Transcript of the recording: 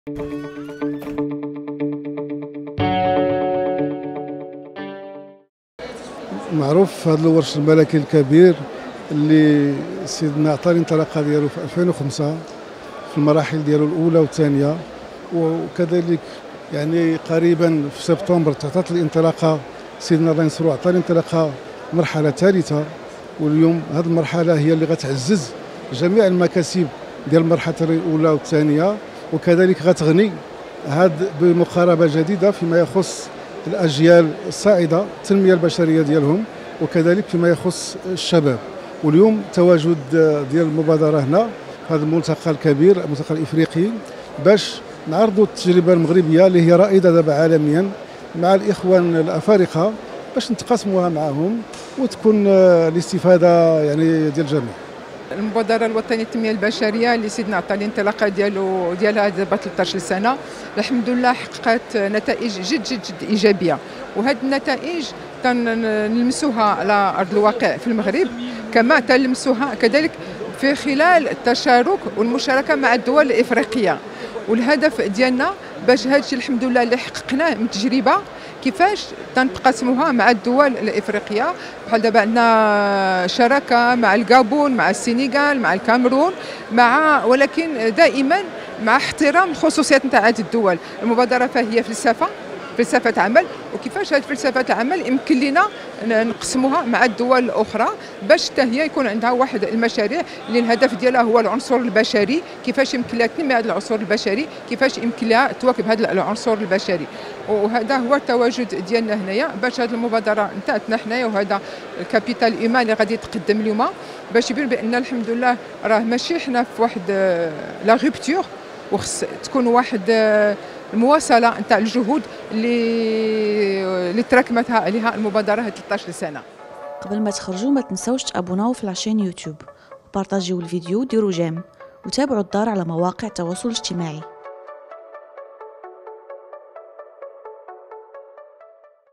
معروف هذا الورش الملكي الكبير اللي سيدنا عطى الانطلاقه ديالو في 2005 في المراحل ديالو الاولى والثانيه، وكذلك يعني قريبا في سبتمبر تعطات الانطلاقه سيدنا الله ينصرو، عطى الانطلاقه مرحله ثالثه. واليوم هذه المرحله هي اللي غتعزز جميع المكاسب ديال المرحله الاولى والثانيه، وكذلك غتغني هذا بمقاربه جديده فيما يخص الاجيال الصاعده، التنميه البشريه ديالهم، وكذلك فيما يخص الشباب. واليوم تواجد ديال المبادره هنا في هذا الملتقى الكبير، الملتقى الافريقي، باش نعرضوا التجربه المغربيه اللي هي رائده دابا عالميا مع الاخوان الافارقه، باش نتقاسموها معهم وتكون الاستفاده يعني ديال الجميع. المبادرة الوطنية للتنمية البشرية اللي سيدنا عطى الانطلاقه ديالها دابا 13 سنة، الحمد لله حققت نتائج جد جد جد إيجابية، وهذه النتائج تنلمسوها على أرض الواقع في المغرب، كما تنلمسوها كذلك في خلال التشارك والمشاركة مع الدول الإفريقية. والهدف ديالنا باش هذا الشيء الحمد لله اللي حققناه من تجربة كيفاش تنقسموها مع الدول الافريقيه، بحال دابا عندنا شراكه مع الغابون، مع السنغال، مع الكاميرون، ولكن دائما مع احترام الخصوصيات نتاع هذه الدول. المبادره فهي فلسفه عمل، وكيفاش هذه فلسفه العمل يمكن لنا نقسموها مع الدول الاخرى باش حتى هي يكون عندها واحد المشاريع اللي الهدف ديالها هو العنصر البشري، كيفاش يمكن لها تنمي هذا العنصر البشري، كيفاش يمكن لها تواكب هذا العنصر البشري. وهذا هو التواجد ديالنا هنايا باش هذه المبادره نتاعتنا حنايا، وهذا الكابيتال ايمان اللي غادي يتقدم اليوم باش يبين بان الحمد لله راه ماشي حنا في واحد لا رupture، وخص تكون واحد المواصله نتاع الجهود اللي تراكمت عليها المبادره هذه 13 سنه. قبل ما تخرجوا ما تنسوش تابوناو في العشان يوتيوب، وبارطاجيو الفيديو، ديروا جيم، وتابعوا الدار على مواقع التواصل الاجتماعي.